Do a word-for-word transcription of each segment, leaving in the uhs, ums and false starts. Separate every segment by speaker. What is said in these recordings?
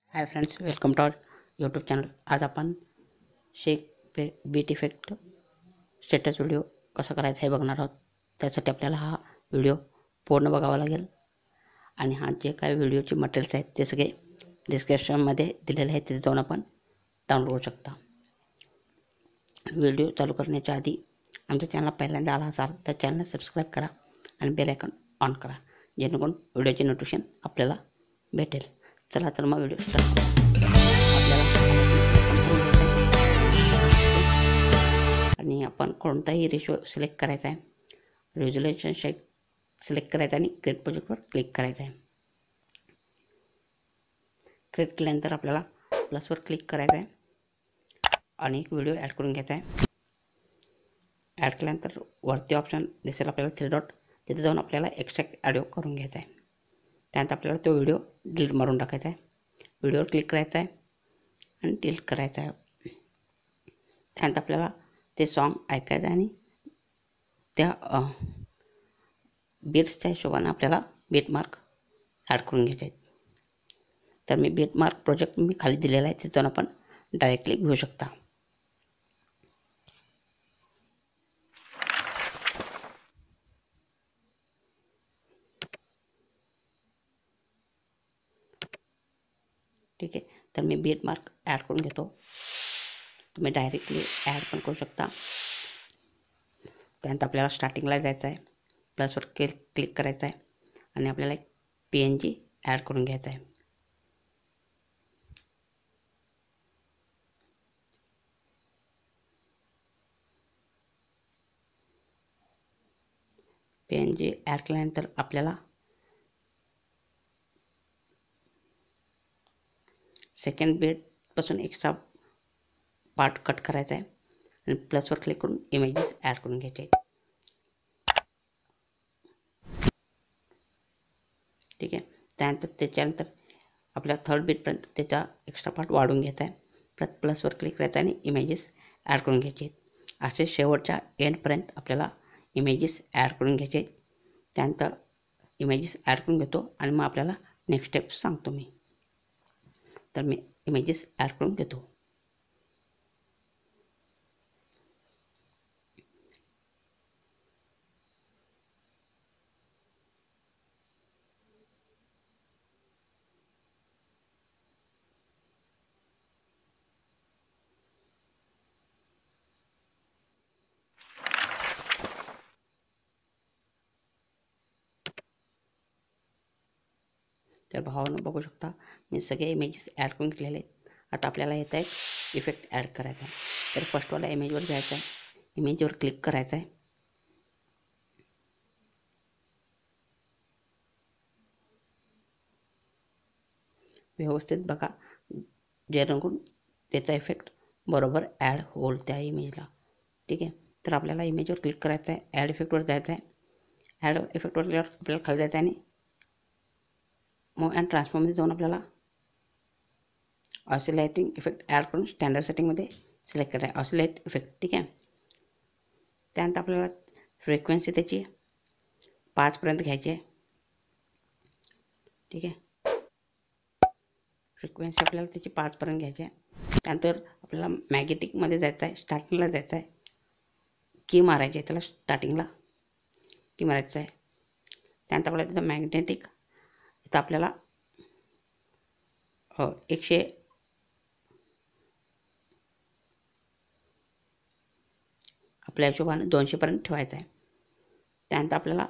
Speaker 1: High friends, welcome to our YouTube channel. आज आपण shake पे बीट इफेक्ट स्टेटस व्हिडिओ कसा करायचा हे बघणार आहोत. त्यासाठी आपल्याला हा व्हिडिओ पूर्ण बघावा लागेल आणि हा जे काही व्हिडिओचे मटेरियल्स आहेत ते सगळे डिस्क्रिप्शनमध्ये दिलेले आहेत, तिथे जाऊन आपण डाउनलोड करू शकता. व्हिडिओ चालू करण्याच्या आधी आमच्या चॅनलला पहिल्यांदा आला असाल तर चॅनलला सबस्क्राईब करा आणि बेल आयकॉन ऑन करा, जेणेकरून व्हिडिओचे नोटिफिकेशन आपल्याला भेटेल. चला तर मग व्हिडिओ स्टार्ट करू. आपल्याला आणि आपण कोणताही रेशो सिलेक्ट करायचा आहे. रेझोल्यूशन शेक सिलेक्ट करायचा आणि क्रिएट प्रोजेक्टवर क्लिक करायचं आहे. क्रिएट केल्यानंतर आपल्याला प्लसवर क्लिक करायचं आहे आणि एक व्हिडिओ ॲड करून घ्यायचा आहे. ॲड केल्यानंतर वरती ऑप्शन दिसेल आपल्याला थ्री डॉट, तिथे जाऊन आपल्याला एक्स्ट्रॅक्ट ऑडिओ करून घ्यायचा आहे. त्यानंतर आपल्याला तो व्हिडिओ डिलीट मारून टाकायचा आहे. व्हिडिओवर क्लिक करायचा आहे आणि डिलीट करायचा आहे. त्यानंतर आपल्याला ते सॉन्ग ऐकायचं आहे आणि त्या बीट्सच्या हिशोबाने आपल्याला बीट मार्क ॲड करून घ्यायचे आहेत. तर मी बीट मार्क प्रोजेक्ट मी खाली दिलेला आहे, तिथे जाऊन आपण डायरेक्टली घेऊ शकता. ठीक आहे, तर मी बीट मार्क ॲड करून घेतो. तुम्ही डायरेक्टली ॲड पण करू शकता. त्यानंतर आपल्याला स्टार्टिंगला जायचं आहे, प्लसवर क्लिक क्लिक करायचं आहे आणि आपल्याला एक पी एन जी ॲड करून घ्यायचा आहे. पी एन जी ॲड केल्यानंतर आपल्याला सेकंड बीटपासून एक्स्ट्रा पार्ट कट करायचा आहे आणि प्लसवर क्लिक करून इमेजेस ॲड करून घ्यायचे आहेत. ठीक आहे, त्यानंतर त्याच्यानंतर आपल्या थर्ड बीटपर्यंत त्याचा एक्स्ट्रा पार्ट वाढून घ्यायचा आहे. परत प्लसवर क्लिक करायचं आणि इमेजेस ॲड करून घ्यायचे आहेत. असे शेवटच्या एंडपर्यंत आपल्याला इमेजेस ॲड करून घ्यायचे आहेत. त्यानंतर इमेजेस ॲड करून घेतो आणि मग आपल्याला नेक्स्ट स्टेप सांगतो मी. तर मी इमेजेस ॲड करून घेतो. तर भावानं बघू शकता मी सगळे इमेजेस ॲड करून घेतलेले आहेत. आता आपल्याला येत आहे इफेक्ट ॲड करायचा आहे. तर फर्स्टवाला इमेजवर जायचं आहे, इमेजवर क्लिक करायचं आहे. व्यवस्थित बघा, जेणेकरून त्याचा इफेक्ट बरोबर ॲड होईल त्या इमेजला. ठीक आहे, तर आपल्याला इमेजवर क्लिक करायचं आहे, ॲड इफेक्टवर जायचं आहे. ॲड इफेक्टवर गेल्यावर आपल्याला खाली जायचं आहे आणि मूव्ह अँड ट्रान्सफॉर्ममध्ये जाऊन आपल्याला ऑसिलेटिंग इफेक्ट ॲड करून स्टँडर्ड सेटिंगमध्ये सिलेक्ट करायचं आहे, ऑसिलेट इफेक्ट. ठीक आहे, त्यानंतर आपल्याला फ्रिक्वेन्सी त्याची पाचपर्यंत घ्यायची आहे. ठीक आहे, फ्रिक्वेन्सी आपल्याला त्याची पाचपर्यंत घ्यायची आहे. त्यानंतर आपल्याला मॅग्नेटिकमध्ये जायचं आहे, स्टार्टिंगला जायचं आहे, की मारायची आहे त्याला, स्टार्टिंगला की मारायचं आहे. त्यानंतर आपल्याला तिथं मॅग्नेटिक इथं आपल्याला एकशे आपल्या हिशोबाने दोनशेपर्यंत ठेवायचं आहे. त्यानंतर आपल्याला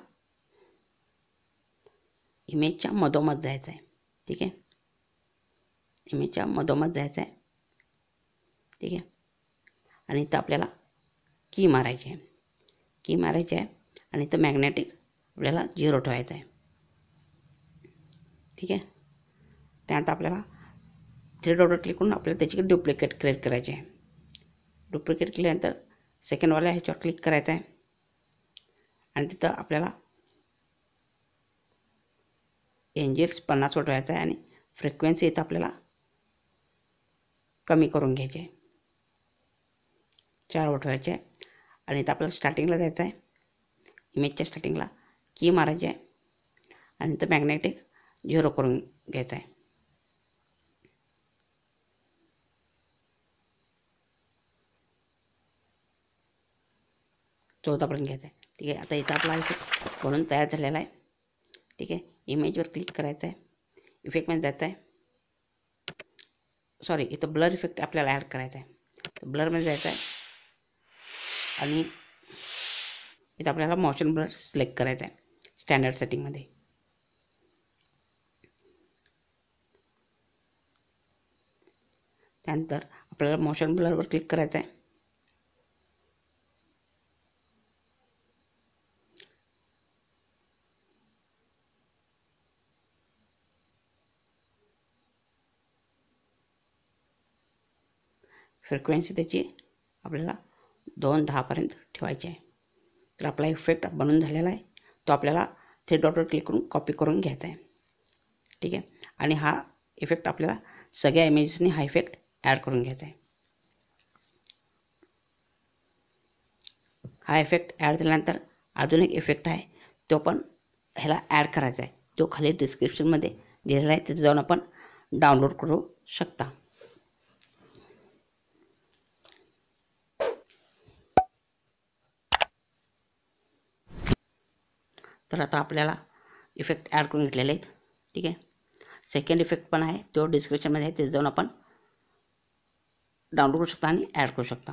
Speaker 1: इमेजच्या मधोमध जायचं आहे. ठीक आहे, इमेजच्या मधोमध जायचं आहे. ठीक आहे, आणि इथं आपल्याला की मारायची आहे, की मारायची आहे आणि इथं मॅग्नेटिक आपल्याला झिरो ठेवायचं आहे. ठीक आहे, त्यानंतर आपल्याला थ्री डॉटवर क्लिक करून आपल्याला त्याची डुप्लिकेट क्रिएट करायची आहे. डुप्लिकेट केल्यानंतर सेकंडवाल्या ह्याच्यावर क्लिक करायचं आहे आणि तिथं आपल्याला एंजेल्स पन्नासवर ठेवायचं आहे आणि फ्रिक्वेन्सी इथं आपल्याला कमी करून घ्यायची आहे, चारवर ठेवायचे आहे. आणि इथं आपल्याला स्टार्टिंगला जायचं आहे, इमेजच्या स्टार्टिंगला की मारायची आहे आणि इथं मॅग्नेटिक झिरो करून घ्यायचं आहे. चौदापर्यंत घ्यायचा आहे. ठीक आहे, आता इथं आपला इफेक्ट बनून तयार झालेला आहे. ठीक आहे, इमेजवर क्लिक करायचं आहे, इफेक्टमध्ये जायचं आहे. सॉरी, इथं ब्लर इफेक्ट आपल्याला ॲड करायचा आहे. तर ब्लरमध्ये जायचं आहे आणि इथं आपल्याला मोशन ब्लर सिलेक्ट करायचा आहे स्टँडर्ड सेटिंगमध्ये. त्यानंतर आपल्याला मोशन ब्लरवर क्लिक करायचं आहे. फ्रिक्वेन्सी त्याची आपल्याला दोन दहापर्यंत ठेवायची आहे. तर आपला इफेक्ट बनून झालेला आहे. तो आपल्याला थ्री डॉटवर क्लिक करून कॉपी करून घ्यायचा आहे. ठीक आहे, आणि हा इफेक्ट आपल्याला सगळ्या इमेजेसनी हा इफेक्ट ॲड करून घ्यायचा आहे. हा इफेक्ट ॲड झाल्यानंतर अजून एक इफेक्ट आहे, तो पण ह्याला ॲड करायचा आहे. तो खाली डिस्क्रिप्शनमध्ये दिलेला आहे, तिथे जाऊन आपण डाउनलोड करू शकता. तर आता आपल्याला इफेक्ट ॲड करून घेतलेले आहेत. ठीक आहे, सेकंड इफेक्ट पण आहे, तो डिस्क्रिप्शनमध्ये आहे, तिथे जाऊन आपण डाउनलोड करू शकता आणि ॲड करू शकता.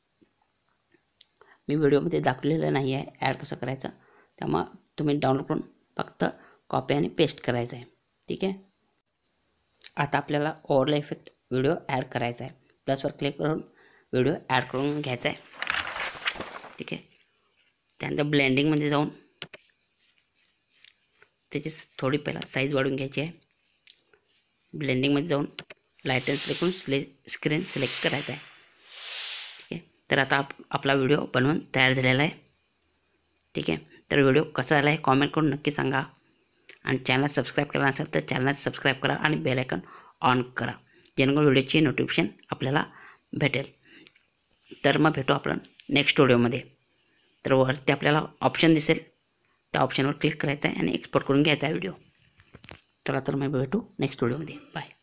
Speaker 1: मी व्हिडिओमध्ये दाखवलेलं नाही आहे ॲड कसं करायचं, त्यामुळं तुम्ही डाउनलोड करून फक्त कॉपी आणि पेस्ट करायचं आहे. ठीक आहे, आता आपल्याला ओव्हरले इफेक्ट व्हिडिओ ॲड करायचा आहे. प्लसवर क्लिक करून व्हिडिओ ॲड करून घ्यायचा आहे. ठीक आहे, त्यानंतर ब्लेंडिंगमध्ये जाऊन त्याची थोडी पहिला साईज वाढवून घ्यायची आहे. ब्लेंडिंगमध्ये जाऊन लाईट अँड सिलेक्ट करून स्ले स्क्रीन सिलेक्ट करायचा आहे. ठीक आहे, तर आता आप आपला व्हिडिओ बनवून तयार झालेला आहे. ठीक आहे, तर व्हिडिओ कसा झाला आहे कॉमेंट करून नक्की सांगा. आणि चॅनल सबस्क्राईब केला नसेल तर चॅनल सबस्क्राईब करा आणि बेल आयकॉन ऑन करा, जेणेकरून व्हिडिओची नोटिफिकेशन आपल्याला भेटेल. तर मग भेटू आपण नेक्स्ट व्हिडिओमध्ये. तर वरती आपल्याला ऑप्शन दिसेल, त्या ऑप्शनवर क्लिक करायचं आहे आणि एक्सपोर्ट करून घ्यायचा आहे व्हिडिओ. चला तर मग भेटू नेक्स्ट व्हिडिओमध्ये. बाय.